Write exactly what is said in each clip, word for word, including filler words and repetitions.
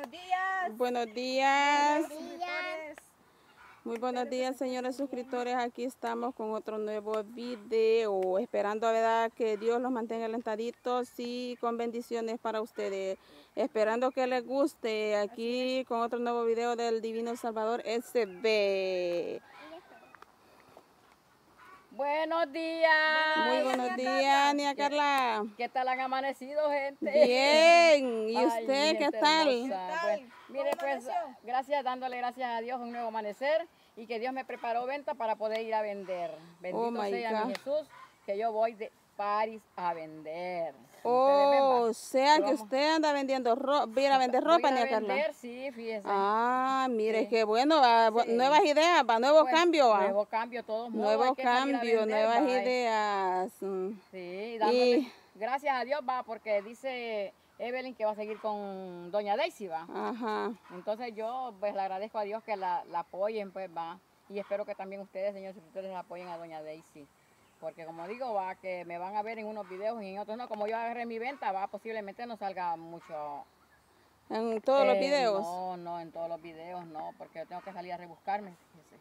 Buenos días. Buenos días. Buenos días. Muy buenos días, señores suscriptores. Aquí estamos con otro nuevo video. Esperando, ¿verdad?, que Dios los mantenga alentaditos y con bendiciones para ustedes. Esperando que les guste. Aquí con otro nuevo video del Divino Salvador S B. Buenos días. Muy buenos días, Nia Carla. ¿Qué tal han amanecido, gente? Bien. ¿Y Ay, usted mi qué gente tal? hermosa. ¿Qué tal? Pues, mire, ¿Cómo pues, amaneció? gracias, dándole gracias a Dios un nuevo amanecer y que Dios me preparó venta para poder ir a vender. Bendito Oh, my sea mi God. Jesús, que yo voy de París a vender. Ustedes ven, Oh, va. o sea que Vamos. usted anda vendiendo ropa, viene a vender Voy ropa, a ir a Nia Carla. vender, sí, fíjese. Ah, mire, Sí. qué bueno, va, Sí. nuevas ideas, va, nuevo Pues, cambio, va. Nuevo cambio, todos modos. Nuevo hay que salir a cambio, vender, nuevas va. ideas. mm. Sí, dándole Y, gracias a Dios, va, porque dice Evelyn que va a seguir con doña Daisy, va. ajá. Entonces yo pues le agradezco a Dios que la, la apoyen, pues va. Y espero que también ustedes, señores suscriptores, la apoyen a doña Daisy. Porque como digo, va, que me van a ver en unos videos y en otros no. Como yo agarré mi venta, va, posiblemente no salga mucho. En todos los eh, videos. No, no, en todos los videos, no, porque yo tengo que salir a rebuscarme, fíjese.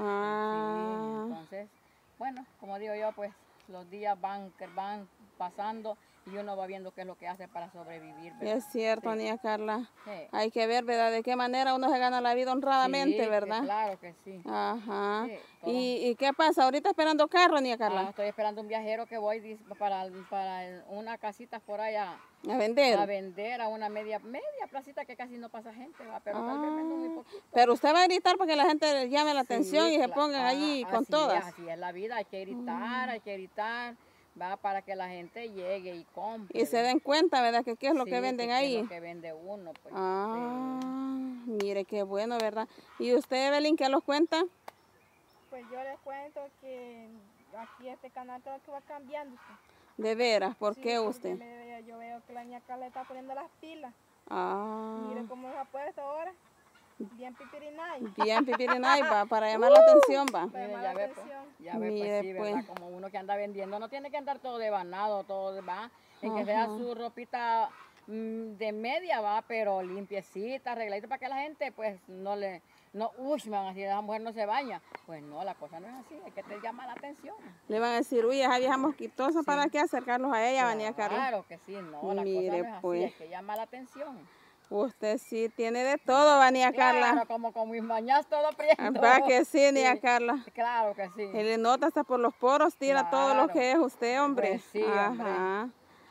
Ah, Sí, entonces, bueno, como digo yo, pues los días van, van pasando y uno va viendo qué es lo que hace para sobrevivir, ¿verdad? es cierto, Sí. Nia Carla. Sí. Hay que ver, ¿verdad?, de qué manera uno se gana la vida honradamente, Sí, que ¿verdad? claro que sí. Ajá. Sí, todo. ¿Y, ¿Y qué pasa? Ahorita esperando carro, Nia Ah, Carla, estoy esperando un viajero que voy dis- para, para el- una casita por allá a vender. a vender a una media media placita que casi no pasa gente, va, pero tal vez vendo muy Ah, poquito. pero usted va a gritar para que la gente llame la atención Sí, y se cla- pongan ah, allí con así todas. Es, así es la vida, hay que gritar, hay que gritar, va, para que la gente llegue y compre. Y se ¿verdad? den cuenta, ¿verdad?, que qué es lo Sí, que venden qué ahí. es lo que vende uno, pues. Ah, Sí. mire qué bueno, ¿verdad? ¿Y usted, Evelyn, qué los cuenta? Pues yo les cuento que aquí este canal todo que va cambiando. De veras, ¿por Sí, qué porque usted? me- yo veo que la niña Carla está poniendo las pilas. Ah, Mire cómo se ha puesto ahora. Bien pipirinay. bien pipirinay, va, para llamar la atención, va. Para Mire, llamar ya la ve, pues, atención. ya ve, Mire, pues sí, ¿verdad? pues. Como uno que anda vendiendo, no tiene que andar todo devanado, todo, va, en que sea Ajá. su ropita mm, de media, va, pero limpiecita, arregladita, para que la gente, pues, no le, no, uy, me van a decir, esa mujer no se baña. Pues no, la cosa no es así, hay que te llama la atención. Le van a decir, uy, esa vieja mosquitosa, Sí. ¿para qué acercarlos a ella, Vania Carla? Claro que sí, no, la Mire, cosa no es así, pues. hay que llamar la atención. Usted sí tiene de todo, Vania Claro, Carla. como con mis mañas todo prieto. Va que sí, Nia Sí, Carla. claro que sí. Se le nota hasta por los poros, tira todo lo Claro. que es usted, hombre. Pues sí, hombre. Ajá.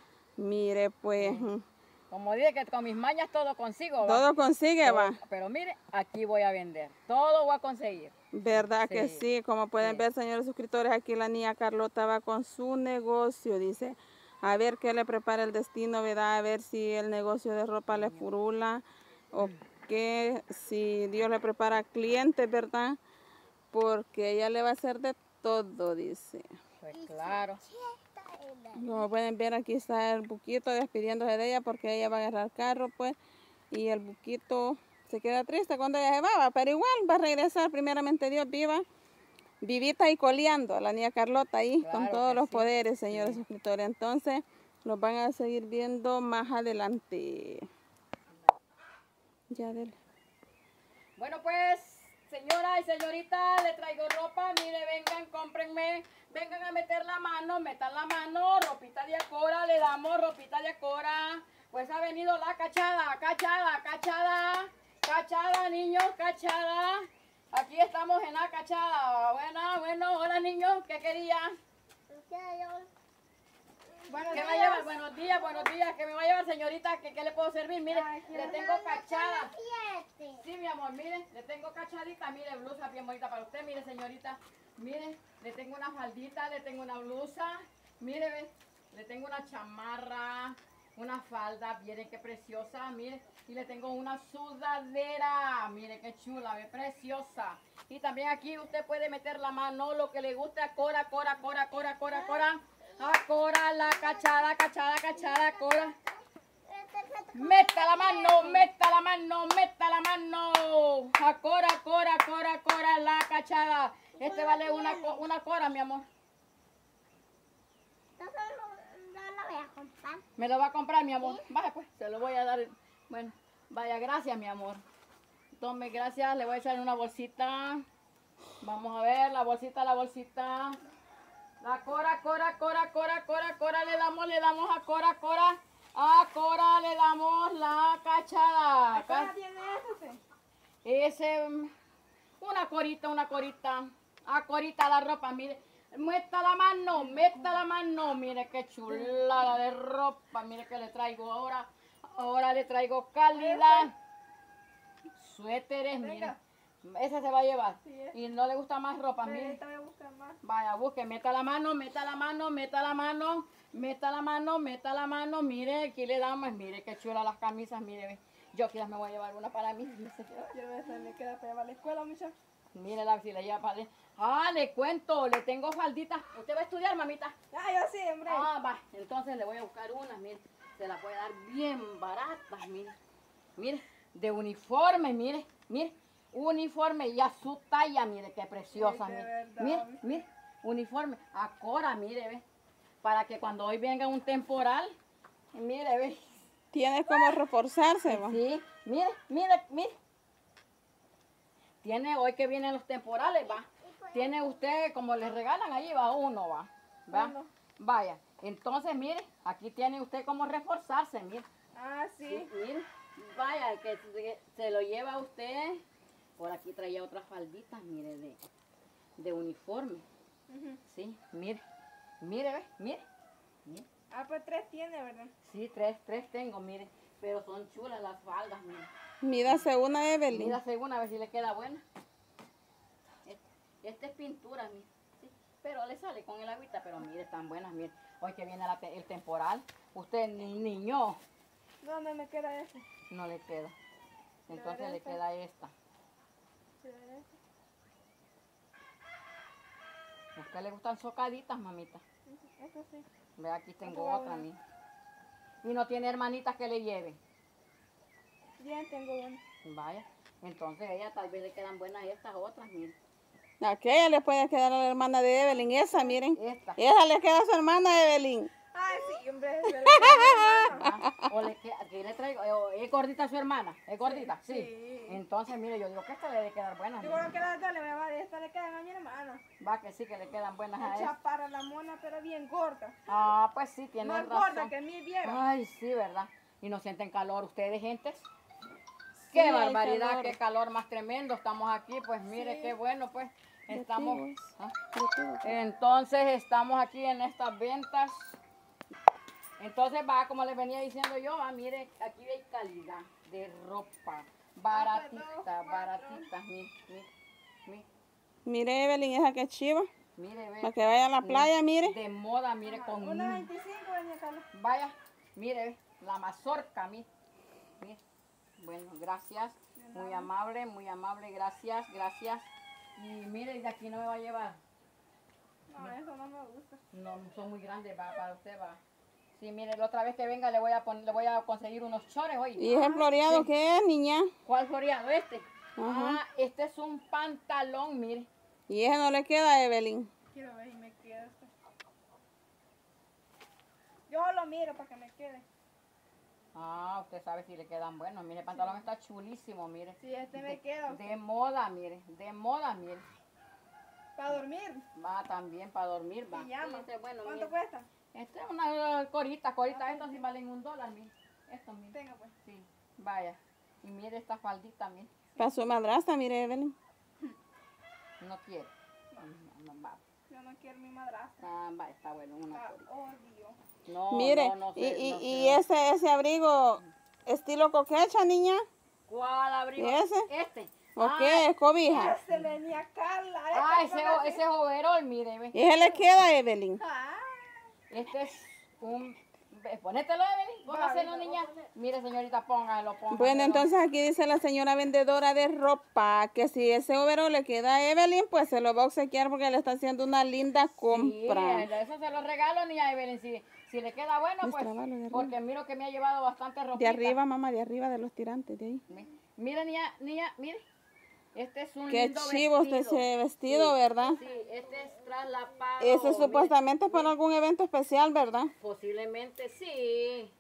Mire, pues, Sí. Como dije que con mis mañas todo consigo, va. todo consigue, Todo, va. pero mire, aquí voy a vender. Todo voy a conseguir. Verdad que Sí, sí, como pueden sí. ver, señores suscriptores, aquí la niña Carlota va con su negocio, dice, a ver qué le prepara el destino, ¿verdad? A ver si el negocio de ropa le furula o que si Dios le prepara clientes, ¿verdad? Porque ella le va a hacer de todo, dice. Pues claro. Como pueden ver, aquí está el buquito despidiéndose de ella porque ella va a agarrar carro, pues, y el buquito se queda triste cuando ella se va, va, pero igual va a regresar, primeramente Dios, viva, vivita y coleando a la niña Carlota ahí con Claro todos que los sí, poderes, señores sí. suscriptores. Entonces, los van a seguir viendo más adelante. Ya, dele. Bueno, pues, señora y señorita, le traigo ropa. Mire, vengan, cómprenme. Vengan a meter la mano, metan la mano. Ropita de Acora, le damos ropita de Acora. Pues ha venido la cachada, cachada, cachada. Cachada, niños, cachada. Aquí estamos en la cachada. Bueno, bueno, hola niños, ¿qué querían? Buenos ¿Qué días. va a llevar? Buenos días, buenos días. ¿Qué me va a llevar, señorita? ¿Qué, qué le puedo servir? Mire, le tengo cachada. Sí, mi amor, mire, le tengo cachadita. Mire, blusa bien bonita para usted. Mire, señorita, mire, le tengo una faldita, le tengo una blusa. Mire, ve, le tengo una chamarra, una falda, miren qué preciosa. Mire, y le tengo una sudadera. Mire qué chula, ve, preciosa. Y también aquí usted puede meter la mano, lo que le guste. Cora, cora, cora, cora, cora, cora. Acora, la cachada, cachada, cachada, cora. Meta la mano, meta la mano, meta la mano. Acora, cora, cora, cora, la cachada. Este vale una, co- una cora, mi amor. No, no, no lo voy a comprar. Me lo va a comprar, mi amor. Baje pues, se lo voy a dar. Bueno, Vaya, gracias, mi amor. Tome, gracias. Le voy a echar una bolsita. Vamos a ver, la bolsita, la bolsita. La Cora, Cora, Cora, Cora, Cora, Cora, le damos, le damos a Cora, Cora. A Cora le damos la cachada. ¿Cuál tiene ese? Ese, una corita, una corita. A Corita la ropa, mire. Meta la mano, meta la mano. Mire qué chulada de ropa. Mire que le traigo ahora. Ahora le traigo calidad. Suéteres, mire. Ese se va a llevar. Sí, es. Y no le gusta más ropa, Pero mire. ahorita voy a buscar más. Vaya, busque, meta la mano, meta la mano, meta la mano, meta la mano, meta la mano. Mire, aquí le damos, mire qué chula las camisas, mire. Ve. Yo quizás me voy a llevar una para mí. Quiero ver si me queda para llevar a la escuela, muchachos. Mire la si le lleva para... Ah, le cuento, le tengo falditas. ¿Usted va a estudiar, mamita? Ah, yo sí, hombre. Ah, va. Entonces le voy a buscar unas, mire. Se las voy a dar bien baratas, mire. Mire, de uniforme, mire, mire. Uniforme y a su talla, mire qué preciosa, Ay, de mire. verdad. Mire, mire, uniforme. A Cora, mire, ve. Para que cuando hoy venga un temporal, mire, ve. Tiene como reforzarse, va. Sí, mire, mire, mire. Tiene, hoy que vienen los temporales, va. Tiene usted, como les regalan allí, va uno, va. ¿Va? Uno. Vaya. Entonces, mire, aquí tiene usted como reforzarse, mire. Ah, sí. Sí, mire. Vaya, que se, se lo lleva usted. Por aquí traía otras falditas, mire, de, de uniforme. Ujú. Sí, mire. Mire, ve, mire. Mire. Ah, pues tres tiene, ¿verdad? Sí, tres, tres tengo, mire. Pero son chulas las faldas, mire. Mídase una, Evelyn. Mira, según a ver si le queda buena. Esta es pintura, mire. Sí, pero le sale con el agüita, pero mire, están buenas, mire. Hoy que viene la te- el temporal, usted ni niño ¿Dónde me queda ese? no le queda. Entonces le esta. queda esta. ¿Queda ese? ¿A usted le gustan socaditas, mamita? Ujú, Eso sí. Ve, aquí tengo va otra, una. mire. Y no tiene hermanitas que le lleven. Bien, tengo uno. Vaya. Entonces ella tal vez le quedan buenas estas otras, mire. Aquella le puede quedar a la hermana de Evelyn, esa, miren. Esta. Esa le queda a su hermana Evelyn. Ay, sí, hombre. Se le queda a mi hermano. Ah, o le queda, aquí le traigo, eh, ¿es gordita su hermana? ¿Es gordita? Sí. sí. Entonces, mire, yo digo que esta le debe quedar buena. Yo mire. creo que las dos le voy a dar. Esta le quedan a mi hermano. Va que sí, que le quedan buenas a La esta. chaparra, la mona, pero bien gorda. Ah, pues sí, tiene Más razón. gorda que mi viera. Ay, sí, ¿verdad? Y no sienten calor ustedes, gentes. Sí, Qué hay barbaridad, calor. qué calor más tremendo. Estamos aquí, pues mire, Sí. qué bueno, pues. Estamos. Motivos. ¿Ah? Motivos. Entonces estamos aquí en estas ventas. Entonces va, como les venía diciendo yo, va, mire, aquí hay calidad de ropa. Baratita, dos, cuatro. baratita. Mire, mire, mire, Mire, Evelyn, esa que chiva. mire, ve. Para que vaya a la Mire, playa, mire. De moda, mire, Ajá, con... Una veinticinco venía Carlos. Vaya, mire, ve, la mazorca, mire. Mire. Bueno, gracias. Muy amable, muy amable, gracias, gracias. Y mire, de aquí no me va a llevar. No, eso no me gusta. No, son muy grandes, va, para usted va. Sí, mire, la otra vez que venga le voy a poner, le voy a conseguir unos chores hoy. ¿Y ese floreado sí. qué es, niña? ¿Cuál floreado? Este. Ajá. Ah, este es un pantalón, mire. Y ese no le queda a Evelyn. Quiero ver si me queda este. Yo lo miro para que me quede. Ah, usted sabe si le quedan buenos. Mire, el pantalón está chulísimo, mire. Sí, este me de, queda. de moda, mire. De moda, mire. Para dormir. Va también para dormir, va. Pijama. Sí, este es bueno, ¿Cuánto mire. cuesta? Este es una corita, corita. Estos sí valen un dólar, mire. Esto, mire. Tenga pues. Sí, vaya. Y mire esta faldita, mire. Para su madrastra, mire, Evelyn. No quiere. No, no, va. Yo no quiero mi madrastra. Ah, va, está bueno, una La corita. odio. No, Mire, no, no sé, y, y, no y sé. ese, ese abrigo estilo coquecha, niña. ¿Cuál abrigo? ¿Y ese? Este. ¿O Ah, qué? ¿Es cobija? Este venía Carla. Ah, este ese, para ese es overol, mire, ve. ¿Y ese le queda a Evelyn? Ah, Este es un... ve, Ponételo, Evelyn. Póngaselo, Vale, lo niña. voy a poner. Mire, señorita, póngalo, póngalo. Bueno, entonces aquí dice la señora vendedora de ropa que si ese overol le queda a Evelyn, pues se lo va a obsequiar porque le está haciendo una linda compra. Sí, eso se lo regalo, niña Evelyn. Si, si le queda bueno, pues... Destrabalo de arriba. Porque miro que me ha llevado bastante ropa. De arriba, mamá, de arriba de los tirantes, de ahí. Mire, niña, niña, mire. Este es un Qué lindo chivo este vestido. ese vestido, Sí, ¿verdad? Sí, este es traslapado. Ese mire. supuestamente es para algún evento especial, ¿verdad? Posiblemente sí.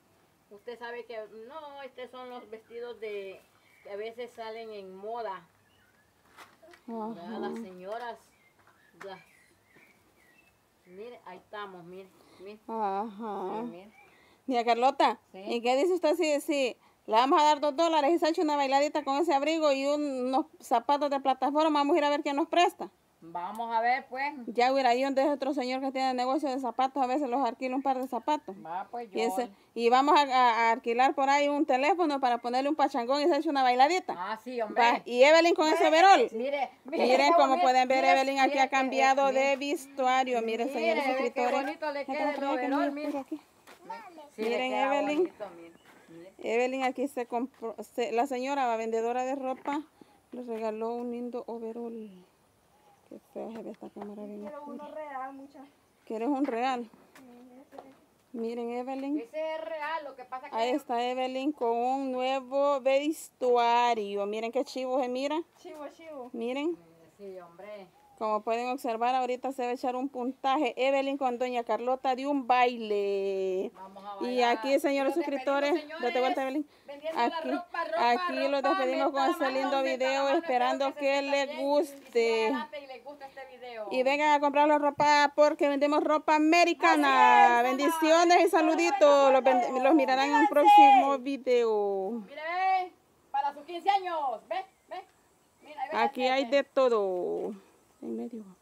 Usted sabe que no, estos son los vestidos de que a veces salen en moda. ¿Verdad? Las señoras. Ya. Mire, ahí estamos, mire. mire. Ajá. Sí, mire. Mira, Carlota, Sí. ¿y qué dice usted si, si le vamos a dar dos dólares y se ha hecho una bailadita con ese abrigo y unos zapatos de plataforma? Vamos a ir a ver quién nos presta. Vamos a ver, pues. Ya hubiera ahí donde es otro señor que tiene negocio de zapatos, a veces los alquila un par de zapatos. Va, pues yo. Y, ese, y vamos a, a- a alquilar por ahí un teléfono para ponerle un pachangón y se ha hecho una bailadita. Ah, sí, hombre. Va, y Evelyn con ese overol. Mire, mire. Miren qué como bonito, pueden ver, mire, Evelyn aquí mire ha que- cambiado mire, de vestuario. Miren, mire, señores ve qué suscriptores. bonito le Acá, queda el acá, acá, overol, mira, mire. por aquí. Sí, le Miren, queda Evelyn. bonito, mire, mire. Evelyn aquí se compró, se- la señora, la vendedora de ropa, le regaló un lindo overol. Qué fea se ve esta cámara bien Quiero oscura. uno real, muchas. ¿Quieres un real? Sí, ese. Miren, Evelyn. Ese es real, lo que pasa que... Ahí está Evelyn con un nuevo vestuario. Miren qué chivo se mira. Chivo, chivo. Miren, Sí, hombre. como pueden observar, ahorita se va a echar un puntaje. Evelyn con doña Carlota de un baile. Vamos a Y bailar. aquí, señores Los suscriptores, despedimos, date vuelta, señores, Evelyn. vendiendo la Aquí, ropa, ropa, aquí los ropa, despedimos con meta este la lindo mano, meta la video, mano, esperando espero que se les sienta bien y sigan guste. adelante y les guste este video. Y vengan a comprar la ropa porque vendemos ropa americana. Así es, Bendiciones y saluditos. Los, ven- los mirarán en un próximo video. Mire, ve, para sus quince años, ve, ve. Mira, ahí ve Aquí hay gente. de todo. En medio.